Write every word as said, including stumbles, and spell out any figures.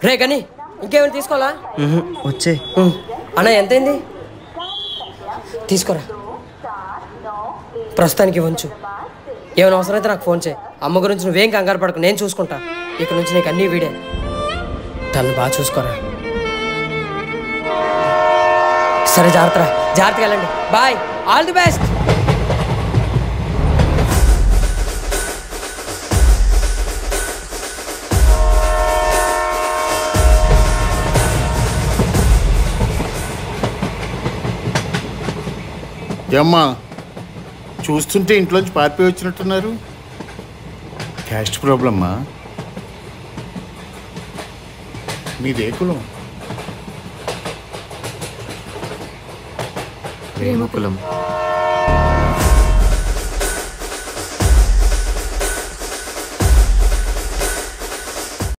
రే కానీ ఇంకేమైనా తీసుకోవాలా? వచ్చే అన్న ఎంతైంది? తీసుకోరా, ప్రస్తుతానికి ఉంచు. ఏమైనా అవసరం అయితే నాకు ఫోన్ చేయి. అమ్మ గురించి నువ్వేం కంగారు పడకు, నేను చూసుకుంటా. ఇక నుంచి నీకు అన్నీ వీడే. తను బాగా చూసుకోరా. సరే, జాగ్రత్త జాగ్రత్తగా వెళ్ళండి. Bye, all the best. ఏమ్మా, చూస్తుంటే ఇంట్లోంచి పారిపోయి వచ్చినట్టున్నారు. క్యాస్ట్ ప్రాబ్లమ్మా? మీదే కులం? ప్రేమ కులం.